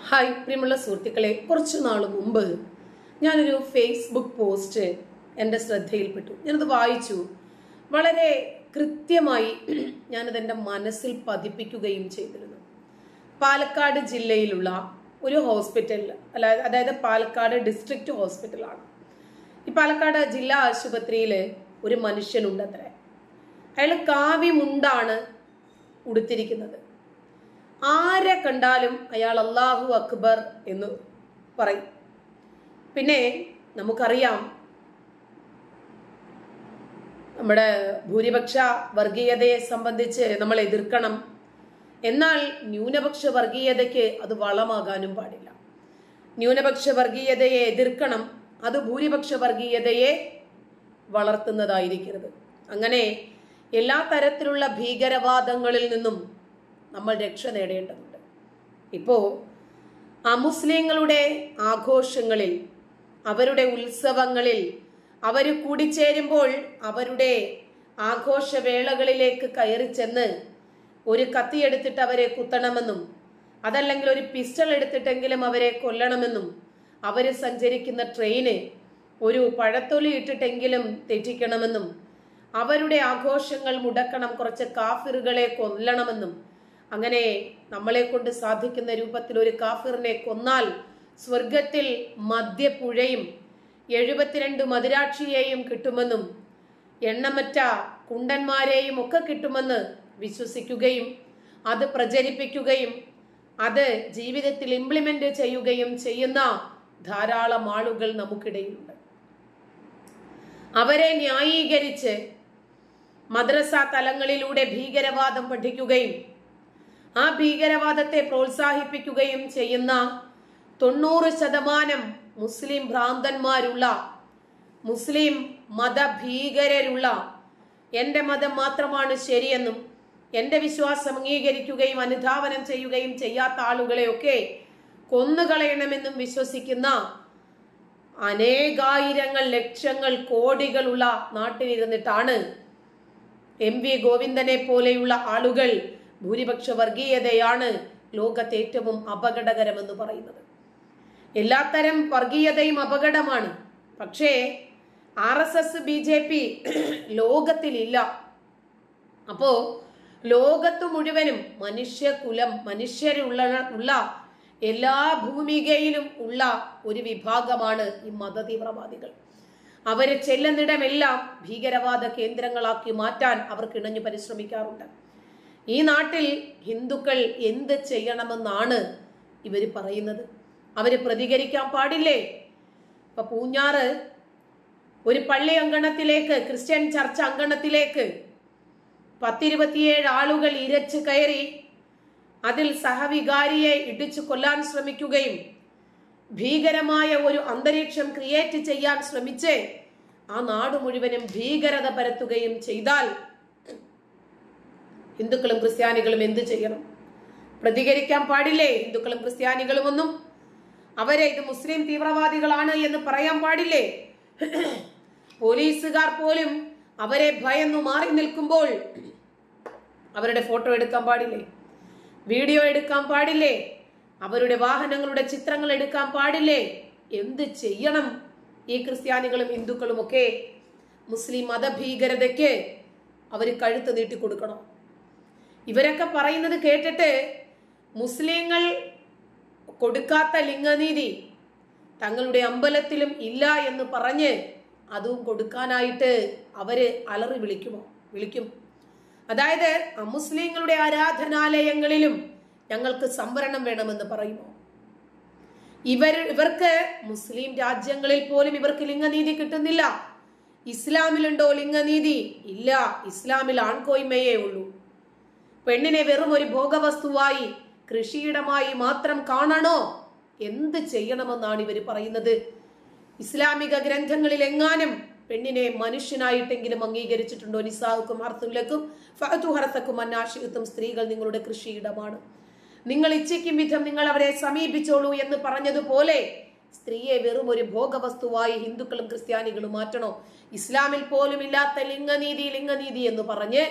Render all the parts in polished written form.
Hi പ്രിയമുള്ള സുഹൃത്തുക്കളെ, കുറച്ചു നാൾ മുമ്പ് ഞാനൊരു ഫേസ്ബുക്ക് പോസ്റ്റ് എൻ്റെ ശ്രദ്ധയിൽപ്പെട്ടു. ഞാനത് വായിച്ചു. വളരെ കൃത്യമായി ഞാനതെൻ്റെ മനസ്സിൽ പതിപ്പിക്കുകയും ചെയ്തിരുന്നു. പാലക്കാട് ജില്ലയിലുള്ള ഒരു ഹോസ്പിറ്റൽ, അതായത് പാലക്കാട് ഡിസ്ട്രിക്ട് ഹോസ്പിറ്റലാണ്. ഈ പാലക്കാട് ജില്ലാ ആശുപത്രിയിൽ ഒരു മനുഷ്യനുണ്ടത്രേ. അയാൾ കാവി മുണ്ടാണ് ഉടുത്തിരിക്കുന്നത്. ആരെ കണ്ടാലും അയാൾ അല്ലാഹു അക്ബർ എന്ന് പറയും. പിന്നെ നമുക്കറിയാം, നമ്മുടെ ഭൂരിപക്ഷ വർഗീയതയെ സംബന്ധിച്ച് നമ്മൾ എതിർക്കണം. എന്നാൽ ന്യൂനപക്ഷ വർഗീയതയ്ക്ക് അത് വളമാകാനും പാടില്ല. ന്യൂനപക്ഷ വർഗീയതയെ എതിർക്കണം, അത് ഭൂരിപക്ഷ വർഗീയതയെ വളർത്തുന്നതായിരിക്കരുത്. അങ്ങനെ എല്ലാ തരത്തിലുള്ള ഭീകരവാദങ്ങളിൽ നിന്നും നമ്മൾ രക്ഷ നേടേണ്ടതുണ്ട്. ഇപ്പോൾ അമുസ്ലിങ്ങളുടെ ആഘോഷങ്ങളിൽ, അവരുടെ ഉത്സവങ്ങളിൽ അവർ കൂടിച്ചേരുമ്പോൾ അവരുടെ ആഘോഷവേളകളിലേക്ക് കയറി ചെന്ന് ഒരു കത്തിയെടുത്തിട്ട് അവരെ കുത്തണമെന്നും അതല്ലെങ്കിൽ ഒരു പിസ്റ്റൾ എടുത്തിട്ടെങ്കിലും അവരെ കൊല്ലണമെന്നും അവർ സഞ്ചരിക്കുന്ന ട്രെയിന് ഒരു പഴത്തൊലി ഇട്ടിട്ടെങ്കിലും തെറ്റിക്കണമെന്നും അവരുടെ ആഘോഷങ്ങൾ മുടക്കണം, കുറച്ച് കാഫിറുകളെ കൊല്ലണമെന്നും, അങ്ങനെ നമ്മളെ കൊണ്ട് സാധിക്കുന്ന രൂപത്തിൽ ഒരു കാഫിറിനെ കൊന്നാൽ സ്വർഗത്തിൽ മദ്യപ്പുഴയും 72 മദിരാക്ഷിയെയും കിട്ടുമെന്നും എണ്ണമറ്റ കുണ്ടന്മാരെയും ഒക്കെ കിട്ടുമെന്ന് വിശ്വസിക്കുകയും അത് പ്രചരിപ്പിക്കുകയും അത് ജീവിതത്തിൽ ഇംപ്ലിമെന്റ് ചെയ്യുകയും ചെയ്യുന്ന ധാരാളം ആളുകൾ നമുക്കിടയിലുണ്ട്. അവരെ ന്യായീകരിച്ച് മദ്രസ തലങ്ങളിലൂടെ ഭീകരവാദം പഠിക്കുകയും ആ ഭീകരവാദത്തെ പ്രോത്സാഹിപ്പിക്കുകയും ചെയ്യുന്ന 90% മുസ്ലിം ഭ്രാന്തന്മാരുള്ള, മുസ്ലിം മതഭീകരരുള്ള, എൻ്റെ മതം മാത്രമാണ് ശരിയെന്നും എൻ്റെ വിശ്വാസം അംഗീകരിക്കുകയും അനുധാവനം ചെയ്യുകയും ചെയ്യാത്ത ആളുകളെയൊക്കെ കൊന്നുകളയണമെന്നും വിശ്വസിക്കുന്ന അനേകായിരങ്ങൾ, ലക്ഷങ്ങൾ, കോടികളുള്ള നാട്ടിലിരുന്നിട്ടാണ് MV ഗോവിന്ദനെ പോലെയുള്ള ആളുകൾ ഭൂരിപക്ഷ വർഗീയതയാണ് ലോകത്തെ ഏറ്റവും അപകടകരമെന്ന് പറയുന്നത്. എല്ലാത്തരം വർഗീയതയും അപകടമാണ്. പക്ഷേ RSS BJP ലോകത്തിലില്ല. അപ്പോ ലോകത്ത് മുഴുവനും മനുഷ്യരുള്ള എല്ലാ ഭൂമികയിലും ഉള്ള ഒരു വിഭാഗമാണ് ഈ മതതീവ്രവാദികൾ. അവര് ചെല്ലുന്നിടമെല്ലാം ഭീകരവാദ കേന്ദ്രങ്ങളാക്കി മാറ്റാൻ അവർ കിണഞ്ഞു പരിശ്രമിക്കാറുണ്ട്. ഈ നാട്ടിൽ ഹിന്ദുക്കൾ എന്ത് ചെയ്യണമെന്നാണ് ഇവര് പറയുന്നത്? അവര് പ്രതികരിക്കാൻ പാടില്ലേ? ഇപ്പൊ പൂഞ്ഞാറ് ഒരു പള്ളി അങ്കണത്തിലേക്ക്, ക്രിസ്ത്യൻ ചർച്ച് അങ്കണത്തിലേക്ക് 10-27 ആളുകൾ ഇരച്ചു കയറി അതിൽ സഹവികാരിയെ ഇടിച്ചു കൊല്ലാൻ ശ്രമിക്കുകയും ഭീകരമായ ഒരു അന്തരീക്ഷം ക്രിയേറ്റ് ചെയ്യാൻ ശ്രമിച്ച് ആ നാട് മുഴുവനും ഭീകരത പരത്തുകയും ചെയ്താൽ ഹിന്ദുക്കളും ക്രിസ്ത്യാനികളും എന്ത് ചെയ്യണം? പ്രതികരിക്കാൻ പാടില്ലേ? ഹിന്ദുക്കളും ക്രിസ്ത്യാനികളും ഒന്നും അവരെ ഇത് മുസ്ലിം തീവ്രവാദികളാണ് എന്ന് പറയാൻ പാടില്ലേ? പോലീസുകാർ പോലും അവരെ ഭയന്നു മാറി നിൽക്കുമ്പോൾ അവരുടെ ഫോട്ടോ എടുക്കാൻ പാടില്ലേ? വീഡിയോ എടുക്കാൻ പാടില്ലേ? അവരുടെ വാഹനങ്ങളുടെ ചിത്രങ്ങൾ എടുക്കാൻ പാടില്ലേ? എന്ത് ചെയ്യണം ഈ ക്രിസ്ത്യാനികളും ഹിന്ദുക്കളും ഒക്കെ? മുസ്ലിം മതഭീകരതയ്ക്ക് അവർ കഴുത്ത് നീട്ടിക്കൊടുക്കണം. ഇവരൊക്കെ പറയുന്നത് കേട്ടിട്ട് മുസ്ലിങ്ങൾ കൊടുക്കാത്ത ലിംഗനീതി തങ്ങളുടെ അമ്പലത്തിലും ഇല്ല എന്ന് പറഞ്ഞ് അതും കൊടുക്കാനായിട്ട് അവര് അലറി വിളിക്കും. അതായത് അമുസ്ലിങ്ങളുടെ ആരാധനാലയങ്ങളിലും ഞങ്ങൾക്ക് സംവരണം വേണമെന്ന് പറയുമോ? ഇവർക്ക് മുസ്ലിം രാജ്യങ്ങളിൽ പോലും ഇവർക്ക് ലിംഗനീതി കിട്ടുന്നില്ല. ഇസ്ലാമിലുണ്ടോ ലിംഗനീതി? ഇല്ല. ഇസ്ലാമിൽ ആൺകോയ്മയേ ഉള്ളൂ. പെണ്ണിനെ വെറും ഒരു ഭോഗവസ്തുവായി, കൃഷിയിടമായി മാത്രം കാണണോ? എന്ത് ചെയ്യണമെന്നാണ് ഇവർ പറയുന്നത്? ഇസ്ലാമിക ഗ്രന്ഥങ്ങളിൽ എങ്ങാനും പെണ്ണിനെ മനുഷ്യനായിട്ടെങ്കിലും അംഗീകരിച്ചിട്ടുണ്ടോ? നിസാഉക്കും ഹർത്തുലക്കും ഫഅതു ഹർത്തക്കും അന്നാശിഅതും, സ്ത്രീകൾ നിങ്ങളുടെ കൃഷിയിടമാണ്, നിങ്ങൾ ഇച്ഛിക്കും വിധം നിങ്ങൾ അവരെ സമീപിച്ചോളൂ എന്ന് പറഞ്ഞതുപോലെ സ്ത്രീയെ വെറും ഒരു ഭോഗവസ്തുവായി ഹിന്ദുക്കളും ക്രിസ്ത്യാനികളും മാറ്റണോ? ഇസ്ലാമിൽ പോലും ഇല്ലാത്ത ലിംഗനീതി എന്ന് പറഞ്ഞ്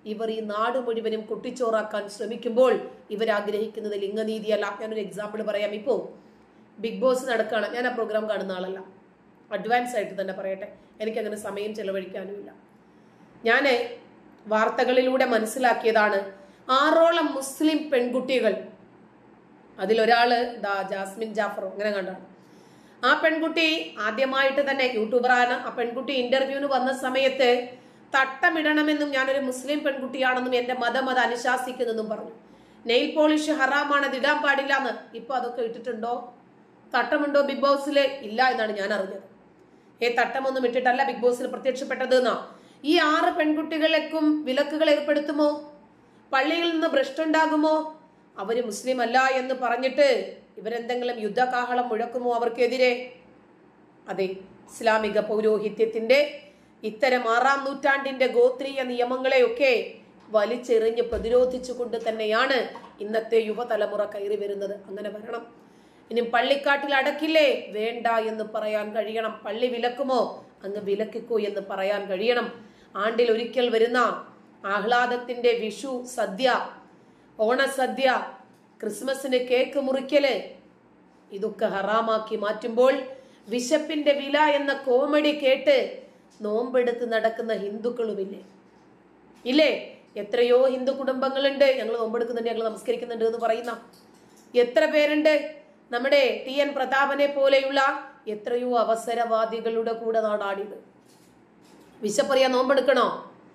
ഇവർ ഈ നാട് മുഴുവനും കുട്ടിച്ചോറാക്കാൻ ശ്രമിക്കുമ്പോൾ ഇവരാഗ്രഹിക്കുന്നത് ലിംഗനീതിയല്ല. ഞാനൊരു എക്സാമ്പിൾ പറയാം. ഇപ്പോൾ ബിഗ് ബോസ് നടക്കുകയാണ്. ഞാൻ ആ പ്രോഗ്രാം കാണുന്ന ആളല്ല, അഡ്വാൻസ് ആയിട്ട് തന്നെ പറയട്ടെ, എനിക്കങ്ങനെ സമയം ചെലവഴിക്കാനുമില്ല. ഞാൻ വാർത്തകളിലൂടെ മനസ്സിലാക്കിയതാണ് 6ഓളം മുസ്ലിം പെൺകുട്ടികൾ, അതിലൊരാള് ജാസ്മിൻ ജാഫറോ അങ്ങനെ കണ്ടാണ്. ആ പെൺകുട്ടി ആദ്യമായിട്ട് തന്നെ യൂട്യൂബറാണ്. ആ പെൺകുട്ടി ഇന്റർവ്യൂവിന് വന്ന സമയത്ത് തട്ടമിടണമെന്നും ഞാനൊരു മുസ്ലിം പെൺകുട്ടിയാണെന്നും എന്റെ മതം അത് അനുശാസിക്കുന്നെന്നും പറഞ്ഞു. നെയിൽ പോളിഷ് ഹറാമാണ്, അത് ഇടാൻ പാടില്ല എന്ന്. ഇപ്പൊ അതൊക്കെ ഇട്ടിട്ടുണ്ടോ? തട്ടമുണ്ടോ ബിഗ് ബോസില്? ഇല്ല എന്നാണ് ഞാൻ അറിഞ്ഞത്. തട്ടമൊന്നും ഇട്ടിട്ടല്ല ബിഗ് ബോസിൽ പ്രത്യക്ഷപ്പെട്ടത് എന്നാ. ഈ 6 പെൺകുട്ടികളേക്കും വിലക്കുകൾ ഏർപ്പെടുത്തുമോ? പള്ളിയിൽ നിന്ന് ഭ്രഷ്ടുണ്ടാകുമോ? അവര് മുസ്ലിം അല്ല എന്ന് പറഞ്ഞിട്ട് ഇവരെന്തെങ്കിലും യുദ്ധകാഹളം മുഴക്കുമോ അവർക്കെതിരെ? അതെ, ഇസ്ലാമിക പൗരോഹിത്യത്തിന്റെ ഇത്തരം 6ാം നൂറ്റാണ്ടിന്റെ ഗോത്രീയ നിയമങ്ങളെയൊക്കെ വലിച്ചെറിഞ്ഞ് പ്രതിരോധിച്ചുകൊണ്ട് തന്നെയാണ് ഇന്നത്തെ യുവതലമുറ കയറി വരുന്നത്. അങ്ങനെ വരണം. ഇനി പള്ളിക്കാട്ടിൽ അടക്കില്ലേ? വേണ്ട എന്ന് പറയാൻ കഴിയണം. പള്ളി വിലക്കുമോ? അങ്ങ് വിലക്കിക്കോ എന്ന് പറയാൻ കഴിയണം. ആണ്ടിൽ ഒരിക്കൽ വരുന്ന ആഹ്ലാദത്തിന്റെ വിഷു സദ്യ, ഓണസദ്യ, ക്രിസ്മസിന് കേക്ക് മുറിക്കല്, ഇതൊക്കെ ഹറാമാക്കി മാറ്റുമ്പോൾ വിശപ്പിന്റെ വില എന്ന കോമഡി കേട്ട് നോമ്പെടുത്ത് നടക്കുന്ന ഹിന്ദുക്കളുമില്ലേ? ഇല്ലേ? എത്രയോ ഹിന്ദു കുടുംബങ്ങളുണ്ട്, ഞങ്ങൾ നോമ്പെടുക്കുന്നുണ്ട്, ഞങ്ങൾ നമസ്കരിക്കുന്നുണ്ട് എന്ന് പറയുന്ന എത്ര പേരുണ്ട്? നമ്മുടെ TN പ്രതാപനെ പോലെയുള്ള എത്രയോ അവസരവാദികളുടെ കൂടെ നാടാടിയത്. വിശപ്പറിയാൻ നോമ്പെടുക്കണോ?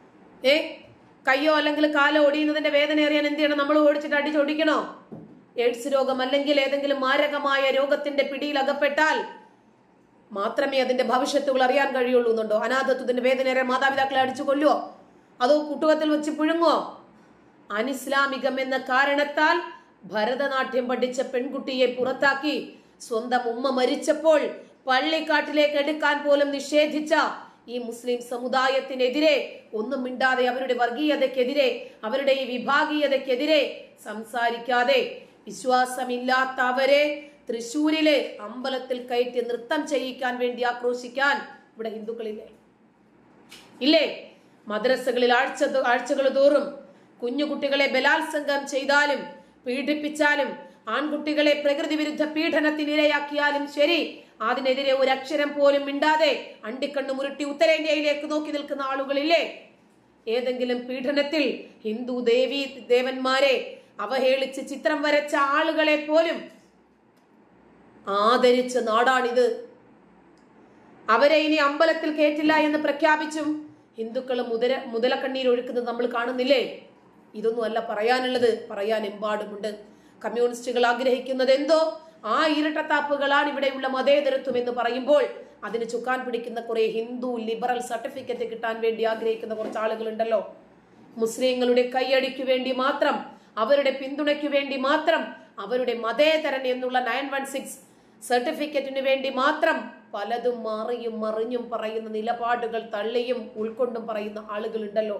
കയ്യോ അല്ലെങ്കിൽ കാലോ ഒടിയുന്നതിന്റെ വേദന അറിയാൻ എന്ത് ചെയ്യണം? നമ്മൾ ഓടിച്ചിട്ട് അടിച്ചൊടിക്കണോ? എയ്ഡ്സ് രോഗം അല്ലെങ്കിൽ ഏതെങ്കിലും മാരകമായ രോഗത്തിന്റെ പിടിയിൽ അകപ്പെട്ടാൽ മാത്രമേ അതിന്റെ ഭവിഷ്യത്തുകൾ അറിയാൻ കഴിയുള്ളൂ എന്നുണ്ടോ? അനാഥത്വത്തിന്റെ വേദന അറിയാൻ മാതാപിതാക്കളെ അടിച്ചു കൊല്ലുവോ? അതോ കുട്ടുകത്തിൽ വെച്ച് പുഴുങ്ങോ? അനിസ്ലാമികം എന്ന കാരണത്താൽ ഭരതനാട്യം പഠിച്ച പെൺകുട്ടിയെ പുറത്താക്കി സ്വന്തം ഉമ്മ മരിച്ചപ്പോൾ പള്ളിക്കാട്ടിലേക്ക് എടുക്കാൻ പോലും നിഷേധിച്ച ഈ മുസ്ലിം സമുദായത്തിനെതിരെ ഒന്നും മിണ്ടാതെ, അവരുടെ വർഗീയതയ്ക്കെതിരെ, അവരുടെ ഈ വിഭാഗീയതയ്ക്കെതിരെ സംസാരിക്കാതെ വിശ്വാസമില്ലാത്ത അവരെ തൃശ്ശൂരിലെ അമ്പലത്തിൽ കയറ്റി നൃത്തം ചെയ്യിക്കാൻ വേണ്ടി ആക്രോശിക്കാൻ ഇവിടെ ഹിന്ദുക്കളില്ലേ? ഇല്ലേ? മദ്രസകളിൽ ആഴ്ചകൾ തോറും കുഞ്ഞുകുട്ടികളെ ബലാത്സംഗം ചെയ്താലും പീഡിപ്പിച്ചാലും ആൺകുട്ടികളെ പ്രകൃതി വിരുദ്ധ പീഡനത്തിനിരയാക്കിയാലും ശരി, അതിനെതിരെ ഒരു അക്ഷരം പോലും മിണ്ടാതെ അണ്ടിക്കണ്ണു മുരുട്ടി ഉത്തരേന്ത്യയിലേക്ക് നോക്കി നിൽക്കുന്ന ആളുകളില്ലേ? ഏതെങ്കിലും പീഡനത്തിൽ ഹിന്ദു ദേവന്മാരെ അവഹേളിച്ച് ചിത്രം വരച്ച ആളുകളെ പോലും ആദരിച്ച നാടാണിത്. അവരെ ഇനി അമ്പലത്തിൽ കേറ്റില്ല എന്ന് പ്രഖ്യാപിച്ചും ഹിന്ദുക്കൾ മുതലക്കണ്ണീർ ഒഴുക്കുന്നത് നമ്മൾ കാണുന്നില്ലേ? ഇതൊന്നും അല്ല പറയാനുള്ളത്, പറയാൻ എമ്പാടുമുണ്ട്. കമ്മ്യൂണിസ്റ്റുകൾ ആഗ്രഹിക്കുന്നത് എന്തോ ആ ഇരട്ടത്താപ്പുകളാണ് ഇവിടെയുള്ള മതേതരത്വം എന്ന് പറയുമ്പോൾ അതിന് ചുക്കാൻ പിടിക്കുന്ന കുറെ ഹിന്ദു ലിബറൽ സർട്ടിഫിക്കറ്റ് കിട്ടാൻ വേണ്ടി ആഗ്രഹിക്കുന്ന കുറച്ച് ആളുകളുണ്ടല്ലോ. മുസ്ലിങ്ങളുടെ കൈയടിക്കു വേണ്ടി മാത്രം, അവരുടെ പിന്തുണയ്ക്കു വേണ്ടി മാത്രം, അവരുടെ മതേതരൻ എന്നുള്ള 916 സർട്ടിഫിക്കറ്റിന് വേണ്ടി മാത്രം പലതും മാറിയും മറിഞ്ഞും പറയുന്ന നിലപാടുകൾ തള്ളിയും ഉൾക്കൊണ്ടും പറയുന്ന ആളുകളുണ്ടല്ലോ.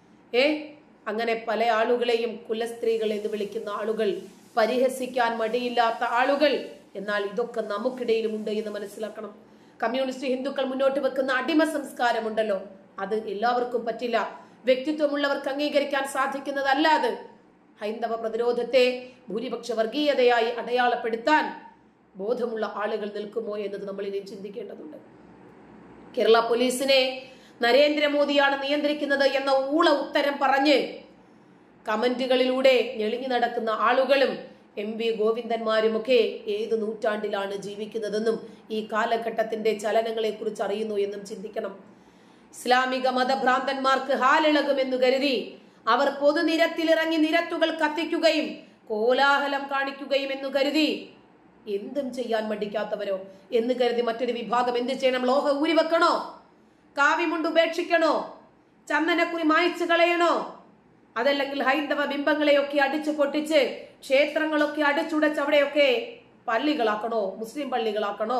അങ്ങനെ പല ആളുകളെയും കുലസ്ത്രീകൾ എന്ന് വിളിക്കുന്ന ആളുകൾ, പരിഹസിക്കാൻ മടിയില്ലാത്ത ആളുകൾ. എന്നാൽ ഇതൊക്കെ നമുക്കിടയിലുമുണ്ട് എന്ന് മനസ്സിലാക്കണം. കമ്മ്യൂണിസ്റ്റ് ഹിന്ദുക്കൾ മുന്നോട്ട് വെക്കുന്ന അടിമ സംസ്കാരമുണ്ടല്ലോ, അത് എല്ലാവർക്കും പറ്റില്ല. വ്യക്തിത്വമുള്ളവർക്ക് അംഗീകരിക്കാൻ സാധിക്കുന്നതല്ല അത്. ഹൈന്ദവ പ്രതിരോധത്തെ ഭൂരിപക്ഷ വർഗീയതയായി അടയാളപ്പെടുത്താൻ ബോധമുള്ള ആളുകൾ നിൽക്കുമോ എന്നത് നമ്മൾ ഇനിയും ചിന്തിക്കേണ്ടതുണ്ട്. കേരള പോലീസിനെ നരേന്ദ്രമോദിയാണ് നിയന്ത്രിക്കുന്നത് എന്ന ഊള ഉത്തരം പറഞ്ഞ് കമന്റുകളിലൂടെ ഞെളിഞ്ഞു നടക്കുന്ന ആളുകളും MV ഗോവിന്ദന്മാരുമൊക്കെ ഏത് നൂറ്റാണ്ടിലാണ് ജീവിക്കുന്നതെന്നും ഈ കാലഘട്ടത്തിന്റെ ചലനങ്ങളെ കുറിച്ച് അറിയുന്നു എന്നും ചിന്തിക്കണം. ഇസ്ലാമിക മതഭ്രാന്തന്മാർക്ക് ഹാലിളകുമെന്നു കരുതി അവർ പൊതുനിരത്തിലിറങ്ങി നിരത്തുകൾ കത്തിക്കുകയും കോലാഹലം കാണിക്കുകയും എന്ന് കരുതി എന്തും ചെയ്യാൻ മടിക്കാത്തവരോ എന്ന് കരുതി മറ്റൊരു വിഭാഗം എന്ത് ചെയ്യണം? ലോഹ ഊരിവെക്കണോ? കാവിമുണ്ട് ഉപേക്ഷിക്കണോ? ചന്ദനക്കുറി മായ്ച്ചു കളയണോ? അതല്ലെങ്കിൽ ഹൈന്ദവ ബിംബങ്ങളെയൊക്കെ അടിച്ചു പൊട്ടിച്ച് ക്ഷേത്രങ്ങളൊക്കെ അടിച്ചുടച്ച് അവിടെയൊക്കെ പള്ളികളാക്കണോ? മുസ്ലിം പള്ളികളാക്കണോ?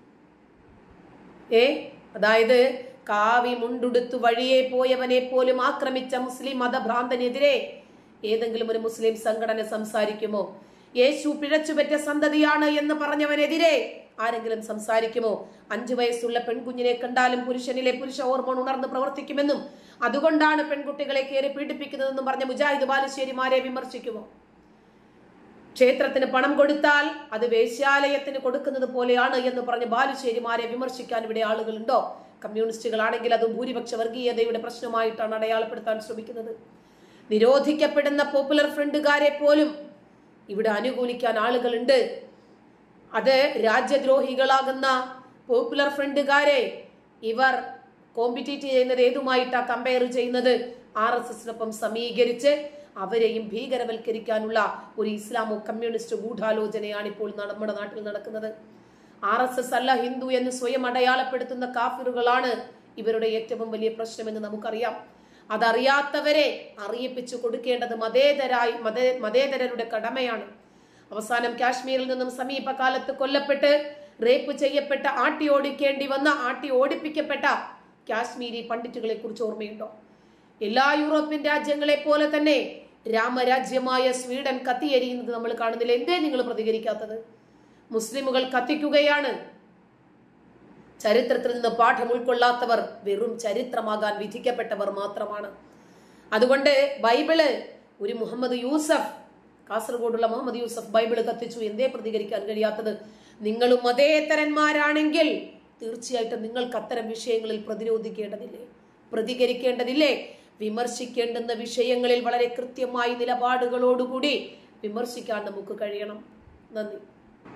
അതായത് കാവി മുണ്ടുടുത്തു വഴിയെ പോയവനെ പോലും ആക്രമിച്ച മുസ്ലിം മതഭ്രാന്തനെതിരെ ഏതെങ്കിലും ഒരു മുസ്ലിം സംഘടന സംസാരിക്കുമോ? യേശു പിഴച്ചുപറ്റ സന്തതിയാണ് എന്ന് പറഞ്ഞവനെതിരെ ആരെങ്കിലും സംസാരിക്കുമോ? 5 വയസ്സുള്ള പെൺകുഞ്ഞിനെ കണ്ടാലും പുരുഷനിലെ പുരുഷ ഹോർമോൺ ഉണർന്ന് പ്രവർത്തിക്കുമെന്നും അതുകൊണ്ടാണ് പെൺകുട്ടികളെ കയറി പീഡിപ്പിക്കുന്നതെന്നും പറഞ്ഞ മുജാഹിദ് ബാലുശ്ശേരിമാരെ വിമർശിക്കുമോ? ക്ഷേത്രത്തിന് പണം കൊടുത്താൽ അത് വേശ്യാലയത്തിന് കൊടുക്കുന്നത് പോലെയാണ് എന്ന് പറഞ്ഞ് ബാലുശ്ശേരിമാരെ വിമർശിക്കാൻ ഇവിടെ ആളുകളുണ്ടോ? കമ്മ്യൂണിസ്റ്റുകളാണെങ്കിൽ അത് ഭൂരിപക്ഷ വർഗീയതയുടെ പ്രശ്നമായിട്ടാണ് അടയാളപ്പെടുത്താൻ ശ്രമിക്കുന്നത്. നിരോധിക്കപ്പെടുന്ന പോപ്പുലർ ഫ്രണ്ടുകാരെ പോലും ഇവിടെ അനുകൂലിക്കാൻ ആളുകളുണ്ട്. അത് രാജ്യദ്രോഹികളാകുന്ന പോപ്പുലർ ഫ്രണ്ടുകാരെ ഇവർ കോമ്പറ്റീറ്റ് ചെയ്യുന്നത് ഏതുമായിട്ടാ കമ്പയർ ചെയ്യുന്നത്? RSSനൊപ്പം സമീകരിച്ച് അവരെയും ഭീകരവൽക്കരിക്കാനുള്ള ഒരു ഇസ്ലാമോ കമ്മ്യൂണിസ്റ്റ് ഗൂഢാലോചനയാണ് ഇപ്പോൾ നമ്മുടെ നാട്ടിൽ നടക്കുന്നത്. RSS അല്ല ഹിന്ദു എന്ന് സ്വയം അടയാളപ്പെടുത്തുന്ന കാഫിറുകളാണ് ഇവരുടെ ഏറ്റവും വലിയ പ്രശ്നമെന്ന് നമുക്കറിയാം. അതറിയാത്തവരെ അറിയിപ്പിച്ചു കൊടുക്കേണ്ടത് മതേതരരുടെ കടമയാണ്. അവസാനം കാശ്മീരിൽ നിന്നും സമീപകാലത്ത് കൊല്ലപ്പെട്ട് റേപ്പ് ചെയ്യപ്പെട്ട ആട്ടി ഓടിപ്പിക്കപ്പെട്ട കാശ്മീരി പണ്ഡിറ്റുകളെ കുറിച്ച് ഓർമ്മയുണ്ടോ? എല്ലാ യൂറോപ്യൻ രാജ്യങ്ങളെ പോലെ തന്നെ രാമരാജ്യമായ സ്വീഡൻ കത്തിയെരിയുന്നത് നമ്മൾ കാണുന്നില്ല. എന്തേ നിങ്ങൾ പ്രതികരിക്കാത്തത്? മുസ്ലിമുകൾ കത്തിക്കുകയാണ്. ചരിത്രത്തിൽ നിന്ന് പാഠം ഉൾക്കൊള്ളാത്തവർ വെറും ചരിത്രമാകാൻ വിധിക്കപ്പെട്ടവർ മാത്രമാണ്. അതുകൊണ്ട് ബൈബിള് ഒരു മുഹമ്മദ് യൂസഫ്, കാസർഗോഡുള്ള മുഹമ്മദ് യൂസഫ് ബൈബിള് കത്തിച്ചു. എന്തേ പ്രതികരിക്കാൻ കഴിയാത്തത്? നിങ്ങളും മതേതരന്മാരാണെങ്കിൽ തീർച്ചയായിട്ടും നിങ്ങൾക്ക് അത്തരം വിഷയങ്ങളിൽ പ്രതികരിക്കേണ്ടതില്ലേ? വിമർശിക്കേണ്ടുന്ന വിഷയങ്ങളിൽ വളരെ കൃത്യമായി നിലപാടുകളോടുകൂടി വിമർശിക്കാൻ നമുക്ക് കഴിയണം. നന്ദി.